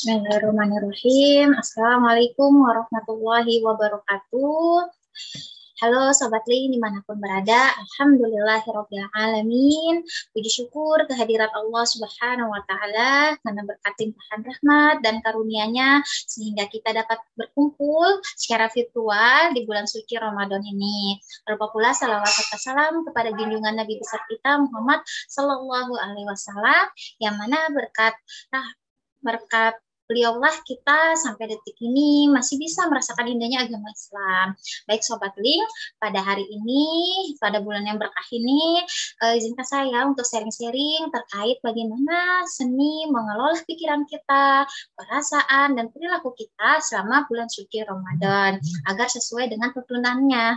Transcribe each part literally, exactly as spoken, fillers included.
Bismillahirrahmanirrahim. Assalamualaikum warahmatullahi wabarakatuh. Halo Sobat Link dimanapun berada. Alhamdulillahirrabbilalamin. Puji syukur kehadirat Allah Subhanahu wa Ta'ala karena berkat limpahan rahmat dan karunia-Nya sehingga kita dapat berkumpul secara virtual di bulan suci Ramadan ini. Berupa pula salawat serta salam kepada junjungan Nabi besar kita Muhammad Sallallahu Alaihi Wasallam yang mana berkat nah, berkat beliaulah kita sampai detik ini masih bisa merasakan indahnya agama Islam. Baik Sobat Link, pada hari ini, pada bulan yang berkah ini, uh, izinkan saya untuk sharing-sharing terkait bagaimana seni mengelola pikiran kita, perasaan, dan perilaku kita selama bulan suci Ramadan, agar sesuai dengan tuntunannya.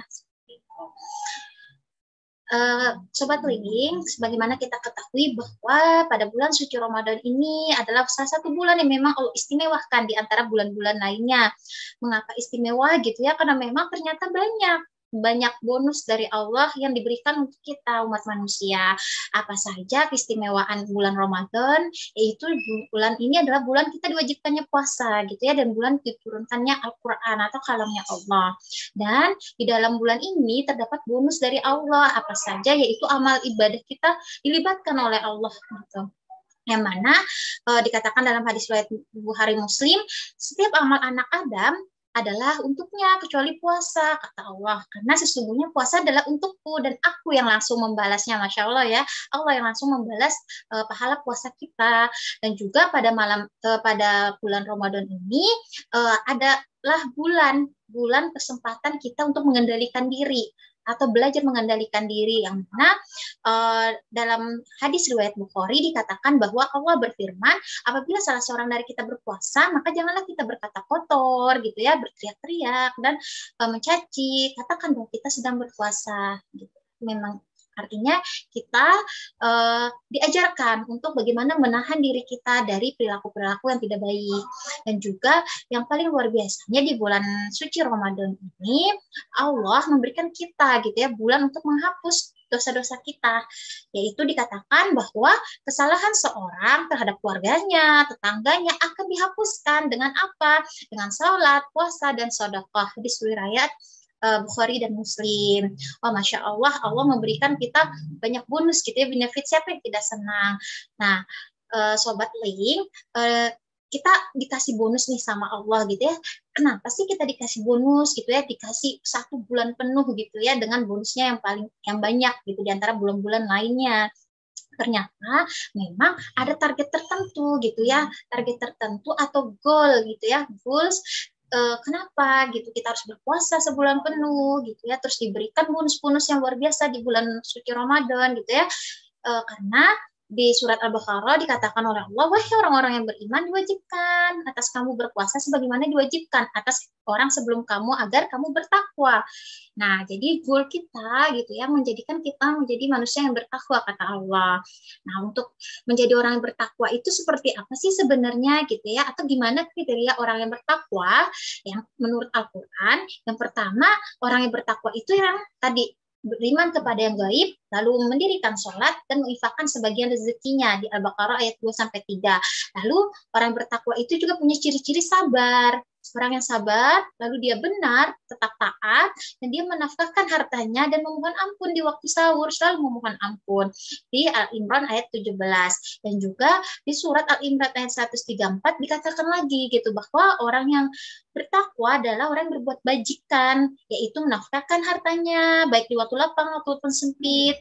Uh, Sobat Link, sebagaimana kita ketahui bahwa pada bulan suci Ramadan ini adalah salah satu bulan yang memang Allah istimewakan di antara bulan-bulan lainnya. Mengapa istimewa gitu ya? Karena memang ternyata banyak banyak bonus dari Allah yang diberikan untuk kita umat manusia. Apa saja keistimewaan bulan Ramadan? Yaitu bulan ini adalah bulan kita diwajibkannya puasa gitu ya, dan bulan diturunkannya Al-Quran atau kalamnya Allah. Dan di dalam bulan ini terdapat bonus dari Allah apa saja, yaitu amal ibadah kita dilibatkan oleh Allah gitu. Yang mana e, dikatakan dalam hadis riwayat Bukhari Muslim, setiap amal anak Adam adalah untuknya kecuali puasa, kata Allah, karena sesungguhnya puasa adalah untukku dan aku yang langsung membalasnya. Masya Allah ya, Allah yang langsung membalas uh, pahala puasa kita. Dan juga pada malam uh, pada bulan Ramadan ini uh, adalah bulan bulan kesempatan kita untuk mengendalikan diri atau belajar mengendalikan diri, yang mana uh, dalam hadis riwayat Bukhari dikatakan bahwa Allah berfirman, apabila salah seorang dari kita berpuasa, maka janganlah kita berkata kotor gitu ya, berteriak-teriak dan uh, mencaci, katakan bahwa kita sedang berpuasa gitu. Memang artinya kita uh, diajarkan untuk bagaimana menahan diri kita dari perilaku-perilaku yang tidak baik. Dan juga yang paling luar biasanya di bulan suci Ramadan ini, Allah memberikan kita gitu ya bulan untuk menghapus dosa-dosa kita, yaitu dikatakan bahwa kesalahan seorang terhadap keluarganya, tetangganya akan dihapuskan dengan apa? Dengan sholat, puasa, dan sedekah. Hadis riwayat Bukhari dan Muslim. Oh, Masya Allah, Allah memberikan kita banyak bonus gitu ya, benefit, siapa yang tidak senang. Nah, uh, Sobat Link, uh, kita dikasih bonus nih sama Allah gitu ya. Kenapa sih kita dikasih bonus gitu ya, dikasih satu bulan penuh gitu ya, dengan bonusnya yang paling yang banyak gitu di antara bulan-bulan lainnya. Ternyata memang ada target tertentu gitu ya, target tertentu atau goal gitu ya, goals. Uh, kenapa gitu kita harus berpuasa sebulan penuh gitu ya, terus diberikan bonus-bonus yang luar biasa di bulan suci Ramadan gitu ya, uh, karena di surat Al-Baqarah dikatakan oleh Allah, wahai orang-orang yang beriman, diwajibkan atas kamu berpuasa sebagaimana diwajibkan atas orang sebelum kamu agar kamu bertakwa. Nah, jadi goal kita gitu ya, menjadikan kita menjadi manusia yang bertakwa, kata Allah. Nah, untuk menjadi orang yang bertakwa itu seperti apa sih sebenarnya gitu ya, atau gimana kriteria orang yang bertakwa? Yang menurut Al-Quran, yang pertama, orang yang bertakwa itu yang tadi beriman kepada yang gaib, lalu mendirikan sholat dan menginfakkan sebagian rezekinya di Al-Baqarah ayat dua sampai tiga. Lalu orang yang bertakwa itu juga punya ciri-ciri sabar. Orang yang sabar, lalu dia benar, tetap taat, dan dia menafkahkan hartanya dan memohon ampun di waktu sahur, selalu memohon ampun. Di Al-Imran ayat tujuh belas. Dan juga di surat Al-Imran ayat seratus tiga puluh empat dikatakan lagi gitu, bahwa orang yang bertakwa adalah orang yang berbuat bajikan, yaitu menafkahkan hartanya, baik di waktu lapang maupun sempit,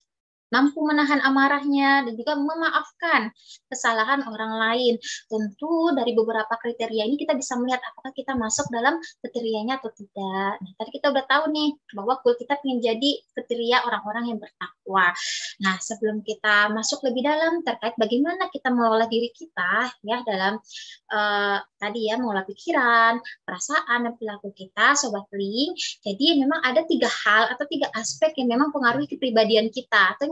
mampu menahan amarahnya, dan juga memaafkan kesalahan orang lain. Tentu dari beberapa kriteria ini kita bisa melihat apakah kita masuk dalam kriterianya atau tidak. Nah, tadi kita udah tahu nih bahwa goal kita ingin jadi kriteria orang-orang yang bertakwa. Nah, sebelum kita masuk lebih dalam terkait bagaimana kita mengelola diri kita ya dalam uh, tadi ya mengelola pikiran, perasaan, dan perilaku kita, Sobat Link. Jadi memang ada tiga hal atau tiga aspek yang memang mempengaruhi kepribadian kita atau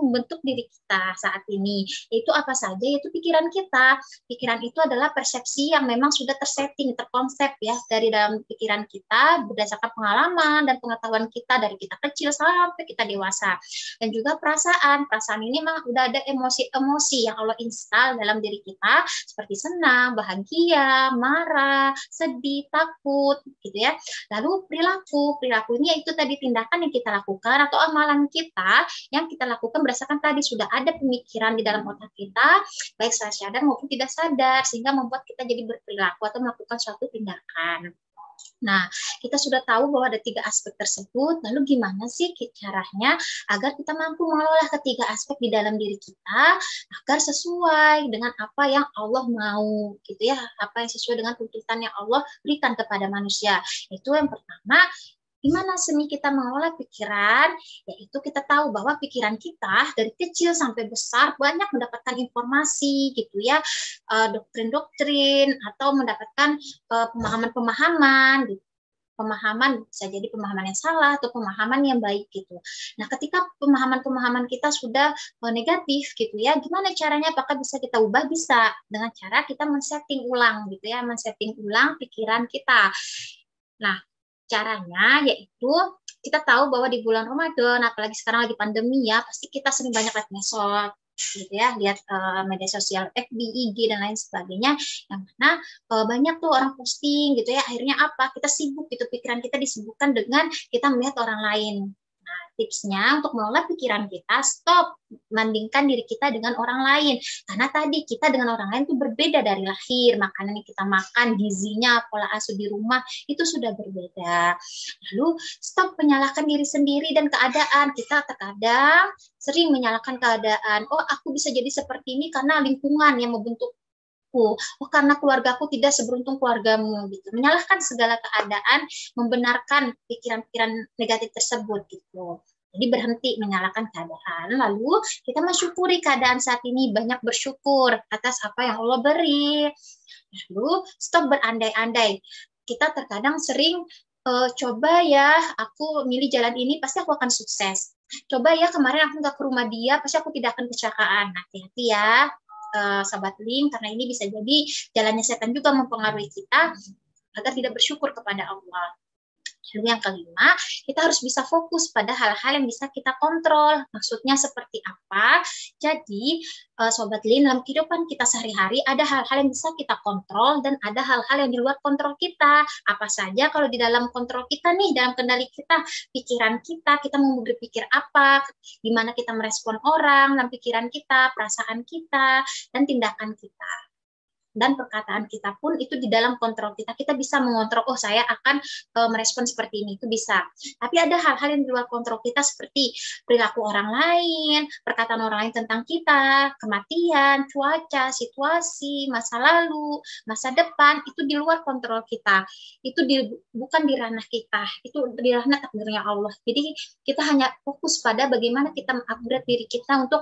membentuk diri kita saat ini. Itu apa saja? Yaitu pikiran kita. Pikiran itu adalah persepsi yang memang sudah tersetting, terkonsep ya dari dalam pikiran kita berdasarkan pengalaman dan pengetahuan kita dari kita kecil sampai kita dewasa. Dan juga perasaan. Perasaan ini memang udah ada emosi-emosi yang Allah install dalam diri kita seperti senang, bahagia, marah, sedih, takut gitu ya. Lalu perilaku. Perilaku ini itu tadi tindakan yang kita lakukan atau amalan kita yang kita lakukan berdasarkan tadi sudah ada pemikiran di dalam otak kita, baik secara sadar maupun tidak sadar, sehingga membuat kita jadi berperilaku atau melakukan suatu tindakan. Nah, kita sudah tahu bahwa ada tiga aspek tersebut, lalu gimana sih caranya agar kita mampu mengelola ketiga aspek di dalam diri kita, agar sesuai dengan apa yang Allah mau, gitu ya, apa yang sesuai dengan tuntutan yang Allah berikan kepada manusia. Itu yang pertama. Gimana seni kita mengelola pikiran? Yaitu kita tahu bahwa pikiran kita dari kecil sampai besar banyak mendapatkan informasi gitu ya, doktrin-doktrin atau mendapatkan pemahaman-pemahaman gitu. Pemahaman bisa jadi pemahaman yang salah atau pemahaman yang baik gitu. Nah, ketika pemahaman-pemahaman kita sudah negatif gitu ya, gimana caranya? Apakah bisa kita ubah? Bisa dengan cara kita men-setting ulang gitu ya, men-setting ulang pikiran kita. Nah, caranya yaitu kita tahu bahwa di bulan Ramadan, apalagi sekarang lagi pandemi ya, pasti kita sering banyak lihat medsos gitu ya, lihat uh, media sosial F B, I G dan lain sebagainya, yang mana uh, banyak tuh orang posting gitu ya, akhirnya apa? Kita sibuk gitu, pikiran kita disibukkan dengan kita melihat orang lain. Nah, tipsnya untuk mengelola pikiran kita, stop membandingkan diri kita dengan orang lain. Karena tadi kita dengan orang lain itu berbeda dari lahir, makanan yang kita makan, gizinya, pola asuh di rumah, itu sudah berbeda. Lalu stop menyalahkan diri sendiri dan keadaan. Kita terkadang sering menyalahkan keadaan. Oh, aku bisa jadi seperti ini karena lingkungan yang membentuk. Oh, karena keluargaku tidak seberuntung keluargamu gitu. Menyalahkan segala keadaan, membenarkan pikiran-pikiran negatif tersebut gitu. Jadi berhenti menyalahkan keadaan, lalu kita mensyukuri keadaan saat ini, banyak bersyukur atas apa yang Allah beri. Lalu stop berandai-andai. Kita terkadang sering e, coba ya, aku milih jalan ini pasti aku akan sukses. Coba ya kemarin aku nggak ke rumah dia, pasti aku tidak akan kecelakaan. Hati-hati ya. Uh, sahabat link, karena ini bisa jadi jalannya setan juga mempengaruhi kita agar tidak bersyukur kepada Allah. Lalu yang kelima, kita harus bisa fokus pada hal-hal yang bisa kita kontrol. Maksudnya seperti apa? Jadi, uh, Sobat Lin, dalam kehidupan kita sehari-hari ada hal-hal yang bisa kita kontrol dan ada hal-hal yang di luar kontrol kita. Apa saja kalau di dalam kontrol kita nih, dalam kendali kita, pikiran kita, kita mau berpikir apa, gimana kita merespon orang, dalam pikiran kita, perasaan kita, dan tindakan kita. Dan perkataan kita pun itu di dalam kontrol kita. Kita bisa mengontrol, oh saya akan e, merespon seperti ini, itu bisa. Tapi ada hal-hal yang di luar kontrol kita seperti perilaku orang lain, perkataan orang lain tentang kita, kematian, cuaca, situasi, masa lalu, masa depan, itu di luar kontrol kita. Itu di, bukan di ranah kita, itu di ranah takdirnya Allah. Jadi kita hanya fokus pada bagaimana kita mengupgrade diri kita untuk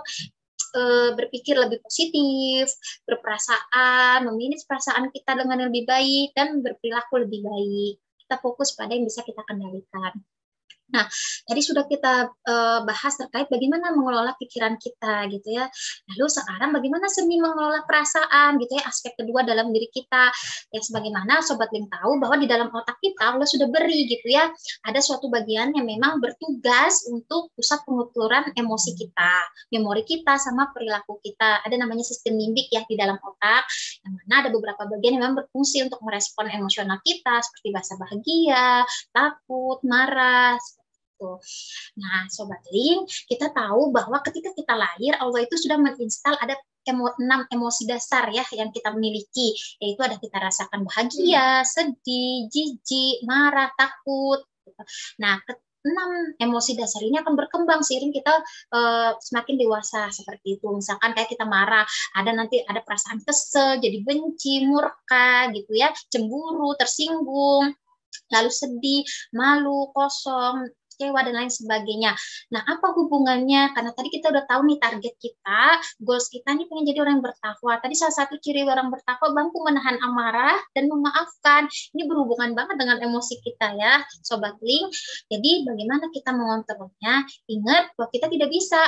berpikir lebih positif, berperasaan, memanage perasaan kita dengan lebih baik, dan berperilaku lebih baik. Kita fokus pada yang bisa kita kendalikan. Nah, tadi sudah kita uh, bahas terkait bagaimana mengelola pikiran kita gitu ya. Lalu sekarang bagaimana seni mengelola perasaan gitu ya, aspek kedua dalam diri kita. Ya sebagaimana Sobat Link tahu bahwa di dalam otak kita Allah sudah beri gitu ya, ada suatu bagian yang memang bertugas untuk pusat penguturan emosi kita, memori kita sama perilaku kita. Ada namanya sistem limbik ya di dalam otak, yang mana ada beberapa bagian yang memang berfungsi untuk merespon emosional kita seperti bahasa bahagia, takut, marah. Nah, Sobat Link, kita tahu bahwa ketika kita lahir, Allah itu sudah menginstal ada emo, enam emosi dasar ya yang kita miliki, yaitu ada kita rasakan bahagia, sedih, jijik, marah, takut. Nah, enam emosi dasar ini akan berkembang seiring kita uh, semakin dewasa seperti itu. Misalkan kayak kita marah, ada nanti ada perasaan kesel, jadi benci, murka gitu ya, cemburu, tersinggung, lalu sedih, malu, kosong, kecewa, dan lain sebagainya. Nah, apa hubungannya? Karena tadi kita udah tahu nih target kita, goals kita nih pengen jadi orang yang bertakwa. Tadi salah satu ciri orang bertakwa mampu menahan amarah dan memaafkan. Ini berhubungan banget dengan emosi kita ya, Sobat Link. Jadi bagaimana kita mengontrolnya? Ingat bahwa kita tidak bisa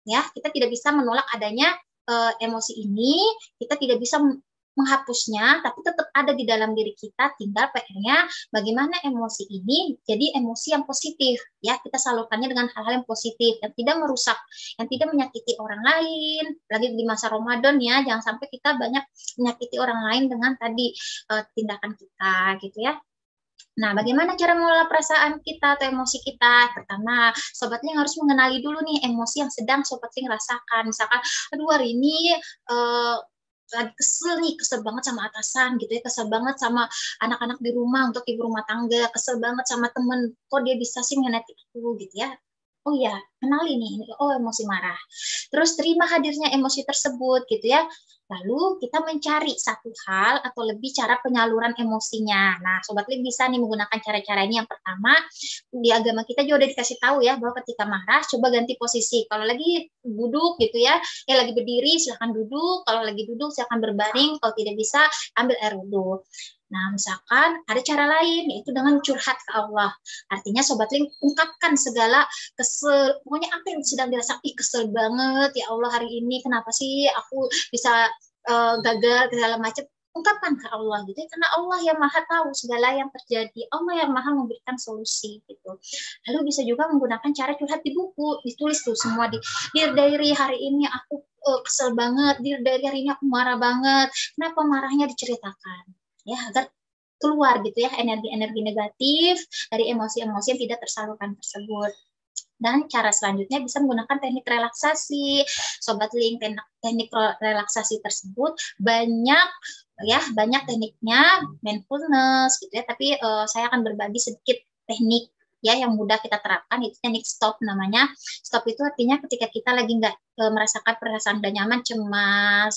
ya. Kita tidak bisa menolak adanya uh, emosi ini, kita tidak bisa menghapusnya, tapi tetap ada di dalam diri kita. Tinggal P R-nya bagaimana emosi ini jadi emosi yang positif, ya. Kita salurkannya dengan hal-hal yang positif, yang tidak merusak, yang tidak menyakiti orang lain. Lagi di masa Ramadan, ya, jangan sampai kita banyak menyakiti orang lain dengan tadi uh, tindakan kita, gitu ya. Nah, bagaimana cara mengelola perasaan kita atau emosi kita? Pertama, Sobat Link harus mengenali dulu nih emosi yang sedang Sobat Link rasakan. Misalkan, aduh hari ini uh, lagi kesel nih, kesel banget sama atasan gitu ya, kesel banget sama anak-anak di rumah untuk ibu rumah tangga, kesel banget sama temen, kok dia bisa sih ngenetik aku gitu ya. Oh ya, kenali nih, oh emosi marah. Terus terima hadirnya emosi tersebut gitu ya. Lalu kita mencari satu hal atau lebih cara penyaluran emosinya. Nah, Sobat Link bisa nih menggunakan cara-cara ini. Yang pertama, di agama kita juga udah dikasih tahu ya, bahwa ketika marah, coba ganti posisi. Kalau lagi duduk gitu ya, ya lagi berdiri, silahkan duduk. Kalau lagi duduk, silahkan berbaring. Kalau tidak bisa, ambil air wudhu. Nah, misalkan ada cara lain, yaitu dengan curhat ke Allah. Artinya Sobat Link ungkapkan segala kesel, pokoknya apa yang sedang dirasakan, ih kesel banget, ya Allah hari ini kenapa sih aku bisa uh, gagal, segala macam. Ungkapkan ke Allah gitu ya, karena Allah yang maha tahu segala yang terjadi, Allah yang maha memberikan solusi gitu. Lalu bisa juga menggunakan cara curhat di buku, ditulis tuh semua di Dear Diary, hari ini aku uh, kesel banget, Dear Diary, hari ini aku marah banget, kenapa marahnya diceritakan. Ya, agar keluar gitu ya energi-energi negatif dari emosi-emosi yang tidak tersalurkan tersebut. Dan cara selanjutnya bisa menggunakan teknik relaksasi. Sobat Link, teknik relaksasi tersebut banyak ya, banyak tekniknya, mindfulness gitu ya, tapi uh, saya akan berbagi sedikit teknik ya yang mudah kita terapkan. Itu teknik stop namanya. Stop itu artinya ketika kita lagi nggak uh, merasakan perasaan udah nyaman, cemas,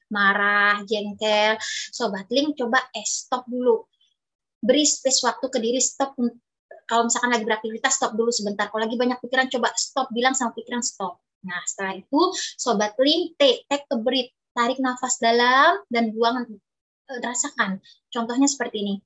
marah, jengkel, Sobat Link coba eh stop dulu. Beri space waktu ke diri, stop. Kalau misalkan lagi beraktivitas, stop dulu sebentar. Kalau lagi banyak pikiran, coba stop, bilang sama pikiran stop. Nah, setelah itu Sobat Link take, take a breath, tarik nafas dalam dan buang, rasakan. Contohnya seperti ini.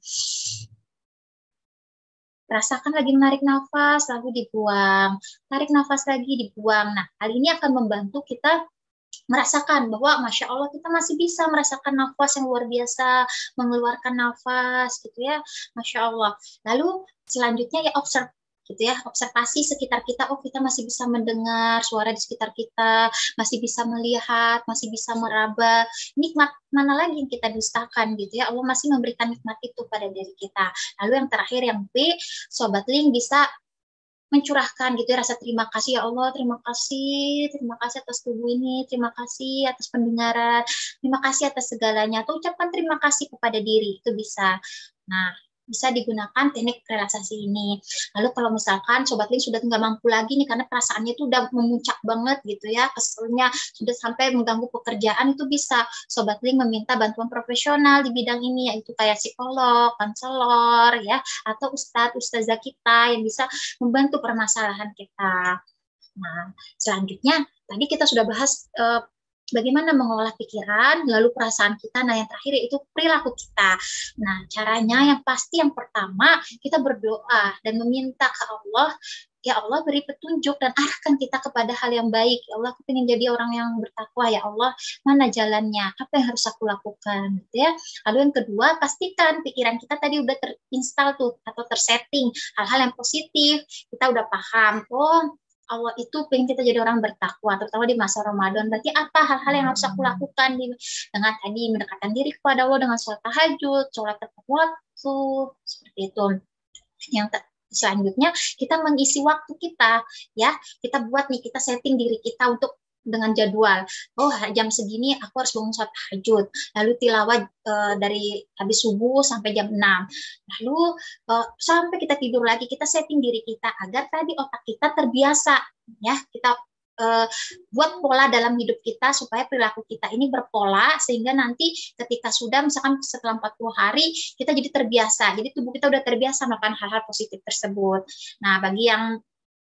Rasakan lagi menarik nafas, lalu dibuang. Tarik nafas lagi, dibuang. Nah, hal ini akan membantu kita merasakan bahwa Masya Allah kita masih bisa merasakan nafas yang luar biasa, mengeluarkan nafas gitu ya, Masya Allah. Lalu selanjutnya ya observe gitu ya, observasi sekitar kita. Oh, kita masih bisa mendengar suara di sekitar kita, masih bisa melihat, masih bisa meraba. Nikmat mana lagi yang kita dustakan gitu ya, Allah masih memberikan nikmat itu pada diri kita. Lalu yang terakhir, yang B, Sobat Link bisa mencurahkan gitu ya, rasa terima kasih, ya Allah terima kasih, terima kasih atas tubuh ini, terima kasih atas pendengaran, terima kasih atas segalanya, atau ucapkan terima kasih kepada diri, itu bisa. Nah, bisa digunakan teknik relaksasi ini. Lalu kalau misalkan Sobat Link sudah nggak mampu lagi nih, karena perasaannya itu udah memuncak banget gitu ya, keselnya sudah sampai mengganggu pekerjaan, itu bisa Sobat Link meminta bantuan profesional di bidang ini, yaitu kayak psikolog, konselor ya, atau ustadz, ustazah kita yang bisa membantu permasalahan kita. Nah, selanjutnya tadi kita sudah bahas uh, bagaimana mengolah pikiran, lalu perasaan kita. Nah, yang terakhir yaitu perilaku kita. Nah, caranya yang pasti yang pertama, kita berdoa dan meminta ke Allah, ya Allah beri petunjuk dan arahkan kita kepada hal yang baik. Ya Allah, aku ingin jadi orang yang bertakwa. Ya Allah, mana jalannya? Apa yang harus aku lakukan? Gitu ya. Lalu yang kedua, pastikan pikiran kita tadi udah terinstal tuh atau tersetting hal-hal yang positif. Kita udah paham, oh Allah itu pengen kita jadi orang bertakwa, terutama di masa Ramadan. Berarti apa hal-hal yang harus aku lakukan di, dengan tadi mendekatkan diri kepada Allah dengan sholat tahajud, sholat tepat waktu, seperti itu. Yang selanjutnya kita mengisi waktu kita, ya kita buat nih, kita setting diri kita untuk dengan jadwal. Oh, jam segini aku harus bangun sholat tahajud. Lalu tilawah e, dari habis subuh sampai jam enam. Lalu e, sampai kita tidur lagi, kita setting diri kita agar tadi otak kita terbiasa, ya. Kita e, buat pola dalam hidup kita supaya perilaku kita ini berpola, sehingga nanti ketika sudah misalkan setelah empat puluh hari kita jadi terbiasa. Jadi tubuh kita udah terbiasa melakukan hal-hal positif tersebut. Nah, bagi yang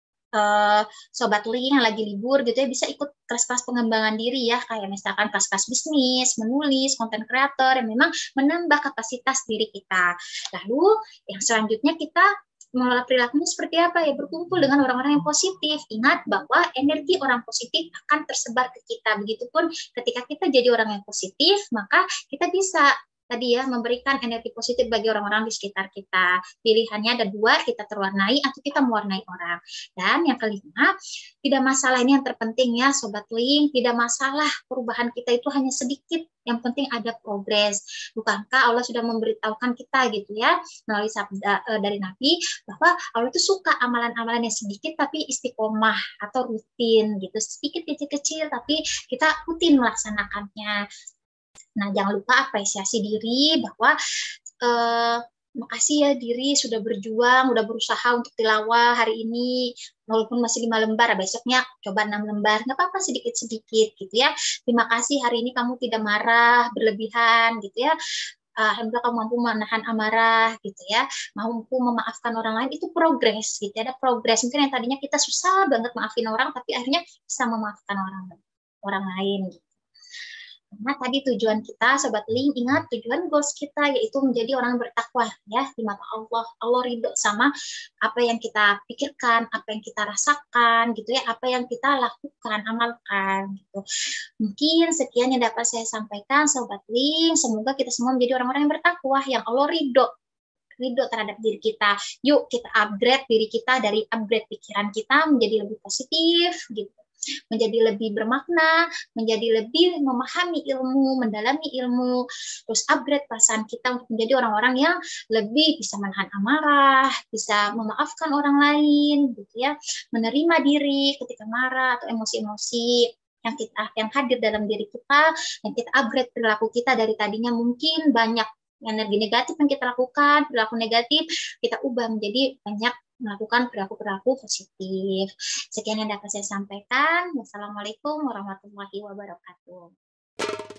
Uh, Sobat Link yang lagi libur gitu ya, bisa ikut kelas-kelas pengembangan diri ya, kayak misalkan kelas-kelas bisnis, menulis, konten kreator yang memang menambah kapasitas diri kita. Lalu yang selanjutnya kita mengelola perilakunya seperti apa ya? Berkumpul dengan orang-orang yang positif. Ingat bahwa energi orang positif akan tersebar ke kita. Begitupun ketika kita jadi orang yang positif, maka kita bisa tadi ya memberikan energi positif bagi orang-orang di sekitar kita. Pilihannya ada dua, kita terwarnai atau kita mewarnai orang. Dan yang kelima, tidak masalah, ini yang terpenting ya Sobat Link, tidak masalah perubahan kita itu hanya sedikit, yang penting ada progres. Bukankah Allah sudah memberitahukan kita gitu ya melalui sabda e, dari Nabi bahwa Allah itu suka amalan-amalan yang sedikit tapi istiqomah atau rutin gitu, sedikit kecil-kecil tapi kita rutin melaksanakannya. Nah, jangan lupa apresiasi diri bahwa eh, makasih ya diri sudah berjuang, sudah berusaha untuk tilawah hari ini, walaupun masih lima lembar, besoknya coba enam lembar, nggak apa-apa sedikit-sedikit gitu ya. Terima kasih hari ini kamu tidak marah, berlebihan gitu ya. Alhamdulillah kamu mampu menahan amarah gitu ya, mampu memaafkan orang lain, itu progres gitu, ada progres. Mungkin yang tadinya kita susah banget maafin orang, tapi akhirnya bisa memaafkan orang orang lain gitu. Nah, tadi tujuan kita, Sobat Link, ingat tujuan goals kita yaitu menjadi orang bertakwa ya di mata Allah. Allah ridho sama apa yang kita pikirkan, apa yang kita rasakan gitu ya, apa yang kita lakukan, amalkan gitu. Mungkin sekian yang dapat saya sampaikan, Sobat Link. Semoga kita semua menjadi orang-orang yang bertakwa, yang Allah ridho ridho terhadap diri kita. Yuk kita upgrade diri kita, dari upgrade pikiran kita menjadi lebih positif gitu, menjadi lebih bermakna, menjadi lebih memahami ilmu, mendalami ilmu, terus upgrade perasaan kita untuk menjadi orang-orang yang lebih bisa menahan amarah, bisa memaafkan orang lain, gitu ya, menerima diri ketika marah atau emosi-emosi yang kita yang hadir dalam diri kita, yang kita upgrade perilaku kita dari tadinya mungkin banyak energi negatif yang kita lakukan, perilaku negatif, kita ubah menjadi banyak melakukan perilaku-perilaku positif. Sekian yang dapat saya sampaikan. Wassalamualaikum warahmatullahi wabarakatuh.